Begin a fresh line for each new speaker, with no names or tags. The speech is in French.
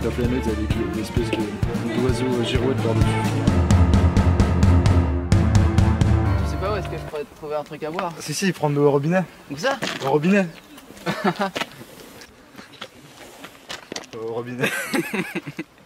la planète avec une espèce d'oiseau girouette par-dessus.
Je sais pas où est-ce que je pourrais trouver un truc à boire.
Si, prendre de l'eau au robinet.
Où ça?
Au robinet. Au robinet.